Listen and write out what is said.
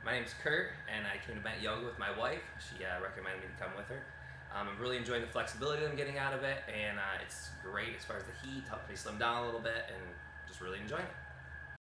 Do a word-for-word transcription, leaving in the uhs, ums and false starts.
My name's Kurt, and I came to Bent Yoga with my wife. She uh, recommended me to come with her. Um, I'm really enjoying the flexibility that I'm getting out of it, and uh, it's great as far as the heat, helps me slim down a little bit, and just really enjoying it.